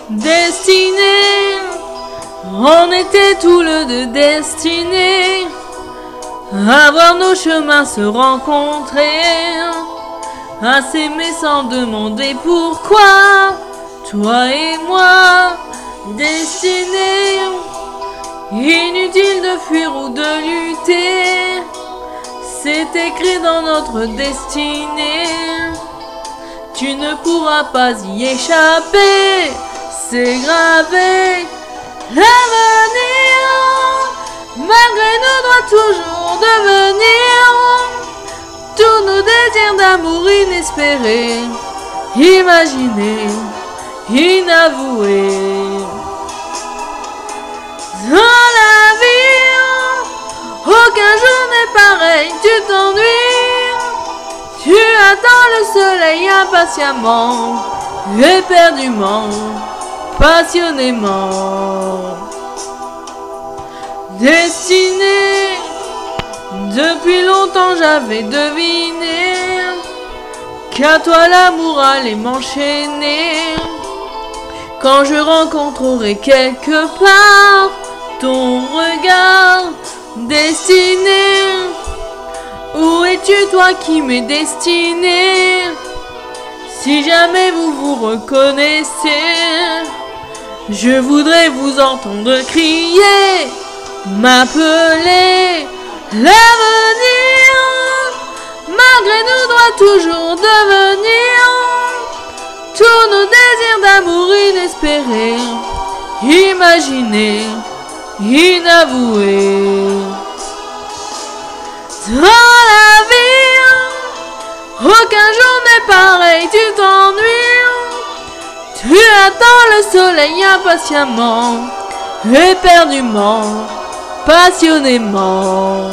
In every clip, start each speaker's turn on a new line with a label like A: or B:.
A: Destinés, on était tous les deux destinés à voir nos chemins se rencontrer, à s'aimer sans demander pourquoi. Toi et moi, destinés, inutile de fuir ou de lutter, c'est écrit dans notre destinée. Tu ne pourras pas y échapper, c'est gravé. L'avenir, malgré nous, doit toujours devenir tous nos désirs d'amour inespérés, imaginés, inavoués. Dans la vie, aucun jour n'est pareil, tu t'ennuies. Tu attends le soleil impatiemment, éperdument, passionnément. Destiné, depuis longtemps j'avais deviné qu'à toi l'amour allait m'enchaîner. Quand je rencontrerai quelque part ton regard destiné, où es-tu toi qui m'es destiné? Si jamais vous vous reconnaissez, je voudrais vous entendre crier, m'appeler. L'avenir, malgré nous, doit toujours devenir tous nos désirs d'amour inespérés, imaginés, inavoués. Dans la vie, aucun jour n'est pareil, tu t'ennuies. Tu attends le soleil impatiemment, éperdument, passionnément.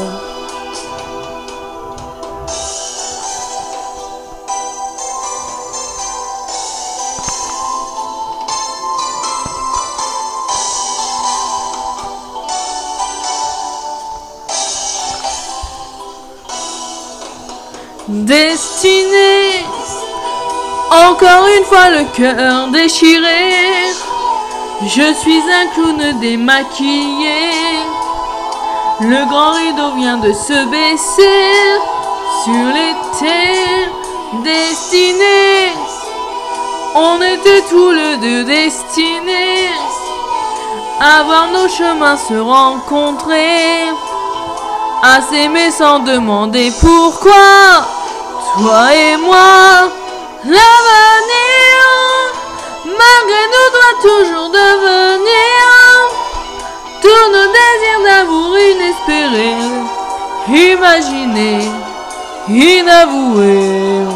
A: Destiné, encore une fois le cœur déchiré, je suis un clown démaquillé. Le grand rideau vient de se baisser sur l'été. Destiné, on était tous les deux destinés à voir nos chemins se rencontrer, à s'aimer sans demander pourquoi. Toi et moi, l'avenir, malgré nous, doit toujours devenir tous nos désirs d'amour inespérés, imaginés, inavoués.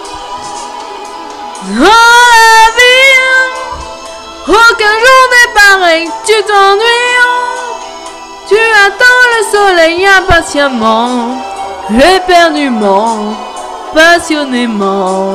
A: Dans la vie, aucun jour n'est pareil, tu t'ennuies. Tu attends le soleil impatiemment, éperdument, passionnément.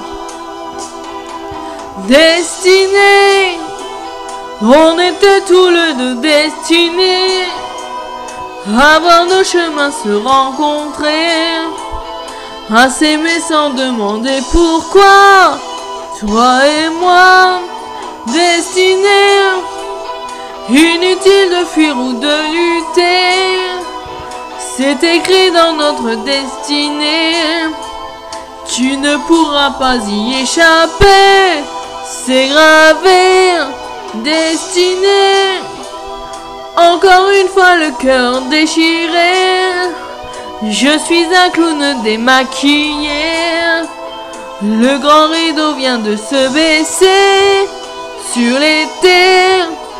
A: Destinés, on était tous les deux destinés à voir nos chemins se rencontrer, à s'aimer sans demander pourquoi. Toi et moi, destinés, inutile de fuir ou de lutter, c'est écrit dans notre destinée. Tu ne pourras pas y échapper, c'est gravé. Destiné, encore une fois le cœur déchiré, je suis un clown démaquillé. Le grand rideau vient de se baisser sur l'été.